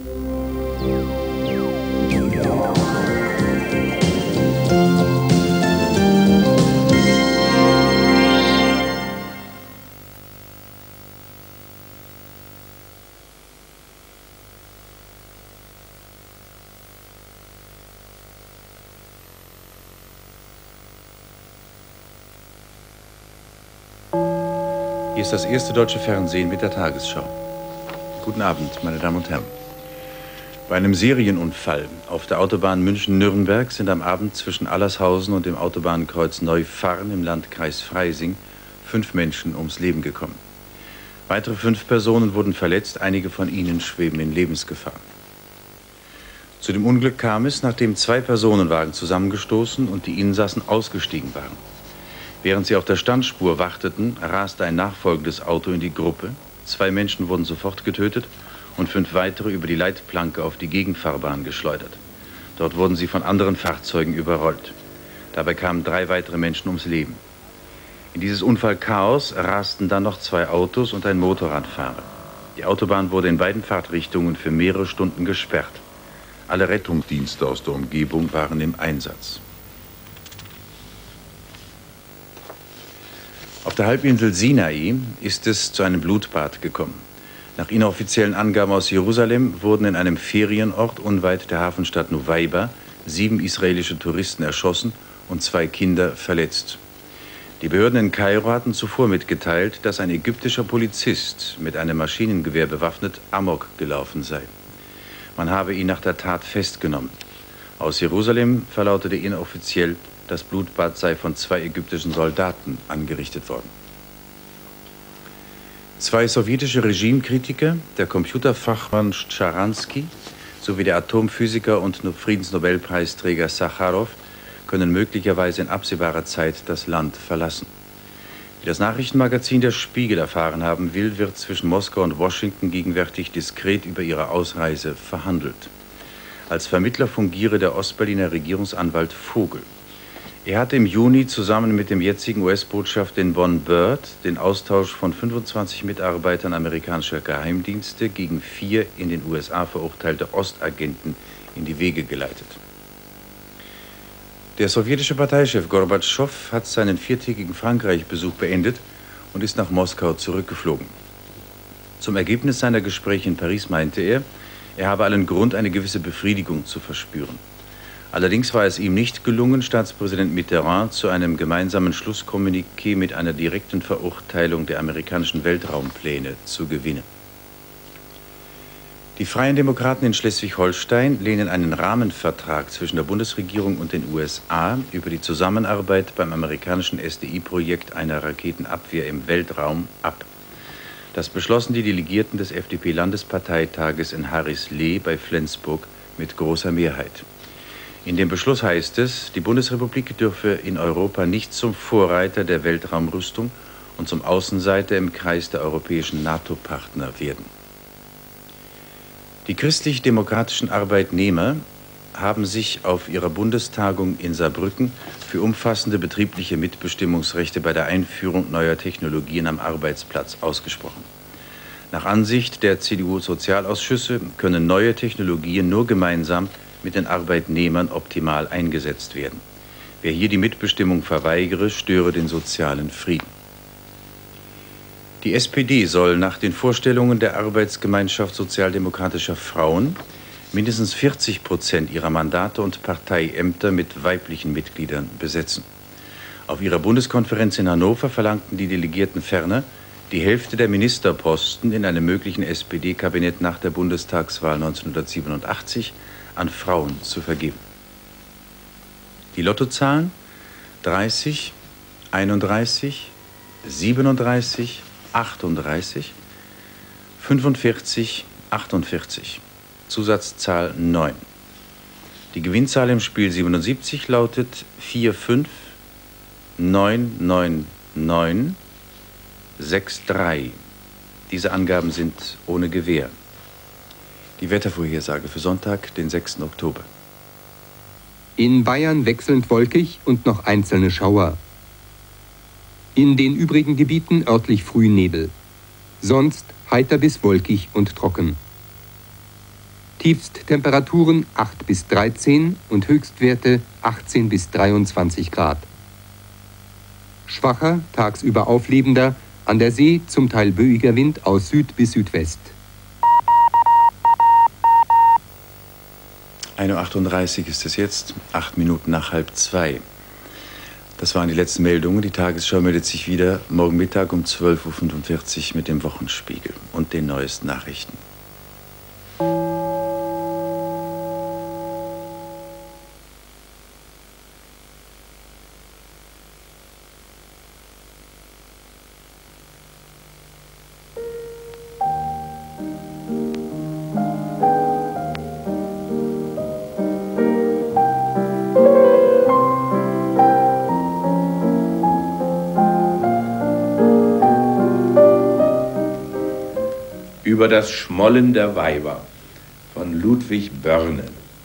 Hier ist das erste deutsche Fernsehen mit der Tagesschau. Guten Abend, meine Damen und Herren. Bei einem Serienunfall auf der Autobahn München-Nürnberg sind am Abend zwischen Allershausen und dem Autobahnkreuz Neufahrn im Landkreis Freising 5 Menschen ums Leben gekommen. Weitere 5 Personen wurden verletzt, einige von ihnen schweben in Lebensgefahr. Zu dem Unglück kam es, nachdem 2 Personenwagen zusammengestoßen und die Insassen ausgestiegen waren. Während sie auf der Standspur warteten, raste ein nachfolgendes Auto in die Gruppe. 2 Menschen wurden sofort getötet und 5 weitere über die Leitplanke auf die Gegenfahrbahn geschleudert. Dort wurden sie von anderen Fahrzeugen überrollt. Dabei kamen 3 weitere Menschen ums Leben. In dieses Unfallchaos rasten dann noch 2 Autos und ein Motorradfahrer. Die Autobahn wurde in beiden Fahrtrichtungen für mehrere Stunden gesperrt. Alle Rettungsdienste aus der Umgebung waren im Einsatz. Auf der Halbinsel Sinai ist es zu einem Blutbad gekommen. Nach inoffiziellen Angaben aus Jerusalem wurden in einem Ferienort unweit der Hafenstadt Nuweiba 7 israelische Touristen erschossen und 2 Kinder verletzt. Die Behörden in Kairo hatten zuvor mitgeteilt, dass ein ägyptischer Polizist mit einem Maschinengewehr bewaffnet Amok gelaufen sei. Man habe ihn nach der Tat festgenommen. Aus Jerusalem verlautete inoffiziell, das Blutbad sei von 2 ägyptischen Soldaten angerichtet worden. 2 sowjetische Regimekritiker, der Computerfachmann Sharansky sowie der Atomphysiker und Friedensnobelpreisträger Sacharow können möglicherweise in absehbarer Zeit das Land verlassen. Wie das Nachrichtenmagazin Der Spiegel erfahren haben will, wird zwischen Moskau und Washington gegenwärtig diskret über ihre Ausreise verhandelt. Als Vermittler fungiere der Ostberliner Regierungsanwalt Vogel. Er hatte im Juni zusammen mit dem jetzigen US-Botschafter in Bonn Byrd den Austausch von 25 Mitarbeitern amerikanischer Geheimdienste gegen 4 in den USA verurteilte Ostagenten in die Wege geleitet. Der sowjetische Parteichef Gorbatschow hat seinen 4-tägigen Frankreich-Besuch beendet und ist nach Moskau zurückgeflogen. Zum Ergebnis seiner Gespräche in Paris meinte er habe allen Grund, eine gewisse Befriedigung zu verspüren. Allerdings war es ihm nicht gelungen, Staatspräsident Mitterrand zu einem gemeinsamen Schlusskommuniqué mit einer direkten Verurteilung der amerikanischen Weltraumpläne zu gewinnen. Die Freien Demokraten in Schleswig-Holstein lehnen einen Rahmenvertrag zwischen der Bundesregierung und den USA über die Zusammenarbeit beim amerikanischen SDI-Projekt einer Raketenabwehr im Weltraum ab. Das beschlossen die Delegierten des FDP-Landesparteitages in Harrislee bei Flensburg mit großer Mehrheit. In dem Beschluss heißt es, die Bundesrepublik dürfe in Europa nicht zum Vorreiter der Weltraumrüstung und zum Außenseiter im Kreis der europäischen NATO-Partner werden. Die christlich-demokratischen Arbeitnehmer haben sich auf ihrer Bundestagung in Saarbrücken für umfassende betriebliche Mitbestimmungsrechte bei der Einführung neuer Technologien am Arbeitsplatz ausgesprochen. Nach Ansicht der CDU-Sozialausschüsse können neue Technologien nur gemeinsam mit den Arbeitnehmern optimal eingesetzt werden. Wer hier die Mitbestimmung verweigere, störe den sozialen Frieden. Die SPD soll nach den Vorstellungen der Arbeitsgemeinschaft sozialdemokratischer Frauen mindestens 40% ihrer Mandate und Parteiämter mit weiblichen Mitgliedern besetzen. Auf ihrer Bundeskonferenz in Hannover verlangten die Delegierten ferner, die Hälfte der Ministerposten in einem möglichen SPD-Kabinett nach der Bundestagswahl 1987 an Frauen zu vergeben. Die Lottozahlen 30, 31, 37, 38, 45, 48. Zusatzzahl 9. Die Gewinnzahl im Spiel 77 lautet 4599963. Diese Angaben sind ohne Gewähr. Die Wettervorhersage für Sonntag, den 6. Oktober. In Bayern wechselnd wolkig und noch einzelne Schauer. In den übrigen Gebieten örtlich Frühnebel. Sonst heiter bis wolkig und trocken. Tiefsttemperaturen 8 bis 13 und Höchstwerte 18 bis 23 Grad. Schwacher, tagsüber auflebender, an der See zum Teil böiger Wind aus Süd bis Südwest. 1:38 Uhr ist es jetzt, 8 Minuten nach 1:30. Das waren die letzten Meldungen. Die Tagesschau meldet sich wieder morgen Mittag um 12:45 Uhr mit dem Wochenspiegel und den neuesten Nachrichten. Über das Schmollen der Weiber von Ludwig Börne.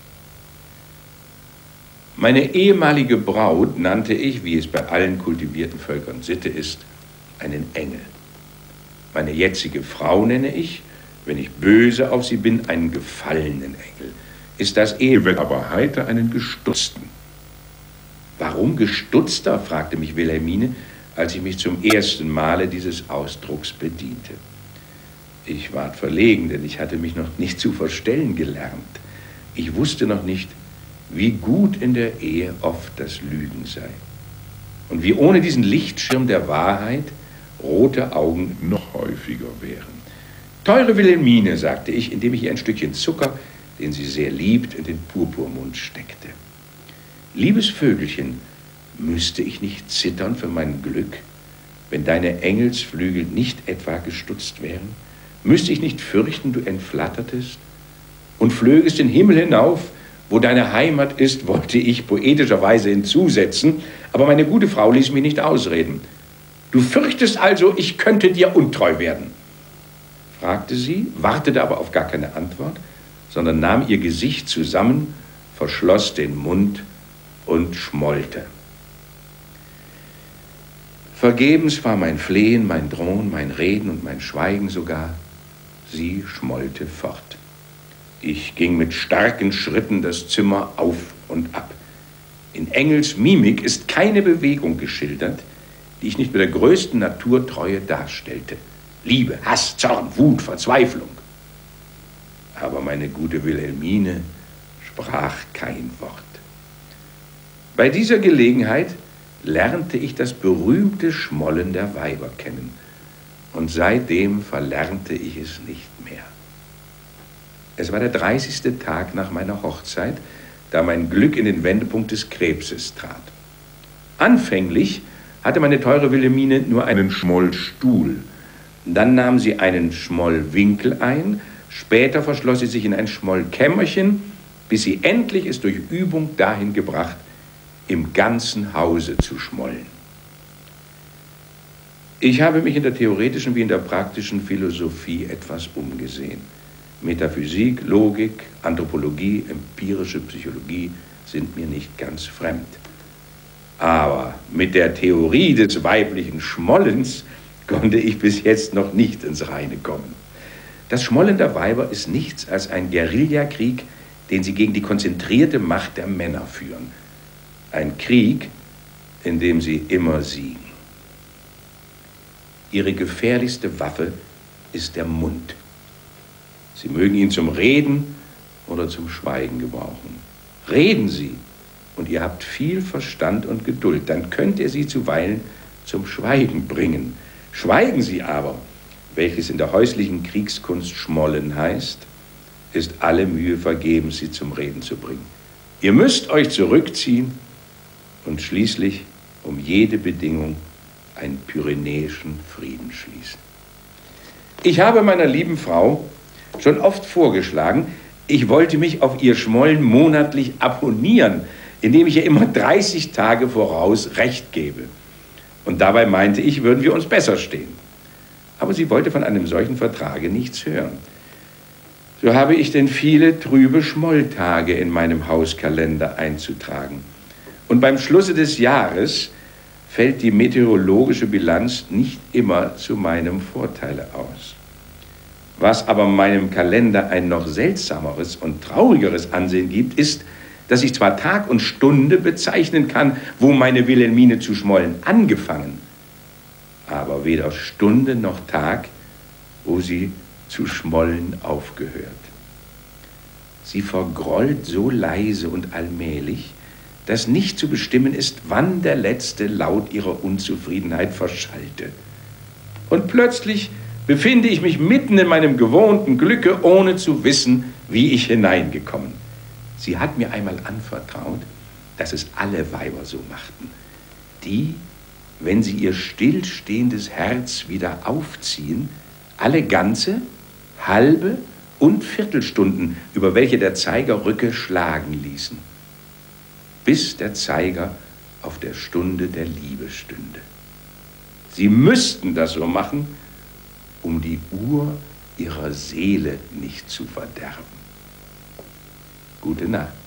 Meine ehemalige Braut nannte ich, wie es bei allen kultivierten Völkern Sitte ist, einen Engel. Meine jetzige Frau nenne ich, wenn ich böse auf sie bin, einen gefallenen Engel. Ist das Ehewetter aber heiter, einen gestutzten. Warum gestutzter, fragte mich Wilhelmine, als ich mich zum ersten Male dieses Ausdrucks bediente. Ich ward verlegen, denn ich hatte mich noch nicht zu verstellen gelernt. Ich wusste noch nicht, wie gut in der Ehe oft das Lügen sei. Und wie ohne diesen Lichtschirm der Wahrheit rote Augen noch häufiger wären. Teure Wilhelmine, sagte ich, indem ich ihr ein Stückchen Zucker, den sie sehr liebt, in den Purpurmund steckte. Liebes Vögelchen, müsste ich nicht zittern für mein Glück, wenn deine Engelsflügel nicht etwa gestutzt wären? Müsste ich nicht fürchten, du entflattertest und flögest den Himmel hinauf, wo deine Heimat ist, wollte ich poetischerweise hinzusetzen, aber meine gute Frau ließ mich nicht ausreden. Du fürchtest also, ich könnte dir untreu werden, fragte sie, wartete aber auf gar keine Antwort, sondern nahm ihr Gesicht zusammen, verschloss den Mund und schmollte. Vergebens war mein Flehen, mein Drohen, mein Reden und mein Schweigen sogar. Sie schmollte fort. Ich ging mit starken Schritten das Zimmer auf und ab. In Engels Mimik ist keine Bewegung geschildert, die ich nicht mit der größten Naturtreue darstellte. Liebe, Hass, Zorn, Wut, Verzweiflung. Aber meine gute Wilhelmine sprach kein Wort. Bei dieser Gelegenheit lernte ich das berühmte Schmollen der Weiber kennen. Und seitdem verlernte ich es nicht mehr. Es war der 30. Tag nach meiner Hochzeit, da mein Glück in den Wendepunkt des Krebses trat. Anfänglich hatte meine teure Wilhelmine nur einen Schmollstuhl. Dann nahm sie einen Schmollwinkel ein, später verschloss sie sich in ein Schmollkämmerchen, bis sie endlich es durch Übung dahin gebracht, im ganzen Hause zu schmollen. Ich habe mich in der theoretischen wie in der praktischen Philosophie etwas umgesehen. Metaphysik, Logik, Anthropologie, empirische Psychologie sind mir nicht ganz fremd. Aber mit der Theorie des weiblichen Schmollens konnte ich bis jetzt noch nicht ins Reine kommen. Das Schmollen der Weiber ist nichts als ein Guerillakrieg, den sie gegen die konzentrierte Macht der Männer führen. Ein Krieg, in dem sie immer siegen. Ihre gefährlichste Waffe ist der Mund. Sie mögen ihn zum Reden oder zum Schweigen gebrauchen. Reden Sie und ihr habt viel Verstand und Geduld, dann könnt ihr sie zuweilen zum Schweigen bringen. Schweigen Sie aber, welches in der häuslichen Kriegskunst Schmollen heißt, ist alle Mühe vergebens, sie zum Reden zu bringen. Ihr müsst euch zurückziehen und schließlich um jede Bedingung einen pyrenäischen Frieden schließen. Ich habe meiner lieben Frau schon oft vorgeschlagen, ich wollte mich auf ihr Schmollen monatlich abonnieren, indem ich ihr immer 30 Tage voraus Recht gebe. Und dabei meinte ich, würden wir uns besser stehen. Aber sie wollte von einem solchen Vertrage nichts hören. So habe ich denn viele trübe Schmolltage in meinem Hauskalender einzutragen. Und beim Schlusse des Jahres fällt die meteorologische Bilanz nicht immer zu meinem Vorteile aus. Was aber meinem Kalender ein noch seltsameres und traurigeres Ansehen gibt, ist, dass ich zwar Tag und Stunde bezeichnen kann, wo meine Wilhelmine zu schmollen angefangen, aber weder Stunde noch Tag, wo sie zu schmollen aufgehört. Sie vergrollt so leise und allmählich, dass nicht zu bestimmen ist, wann der letzte Laut ihrer Unzufriedenheit verschallte. Und plötzlich befinde ich mich mitten in meinem gewohnten Glücke, ohne zu wissen, wie ich hineingekommen. Sie hat mir einmal anvertraut, dass es alle Weiber so machten, die, wenn sie ihr stillstehendes Herz wieder aufziehen, alle ganze, halbe und Viertelstunden, über welche der Zeiger rücke, schlagen ließen, bis der Zeiger auf der Stunde der Liebe stünde. Sie müssten das so machen, um die Uhr ihrer Seele nicht zu verderben. Gute Nacht.